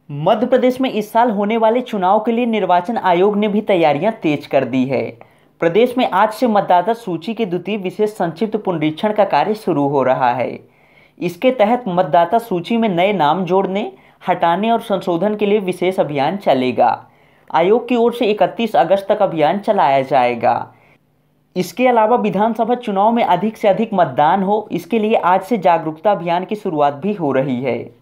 मध्य प्रदेश में इस साल होने वाले चुनाव के लिए निर्वाचन आयोग ने भी तैयारियां तेज कर दी है। प्रदेश में आज से मतदाता सूची के द्वितीय विशेष संक्षिप्त पुनरीक्षण का कार्य शुरू हो रहा है। इसके तहत मतदाता सूची में नए नाम जोड़ने, हटाने और संशोधन के लिए विशेष अभियान चलेगा। आयोग की ओर से 31 अगस्त तक अभियान चलाया जाएगा। इसके अलावा विधानसभा चुनाव में अधिक से अधिक मतदान हो, इसके लिए आज से जागरूकता अभियान की शुरुआत भी हो रही है।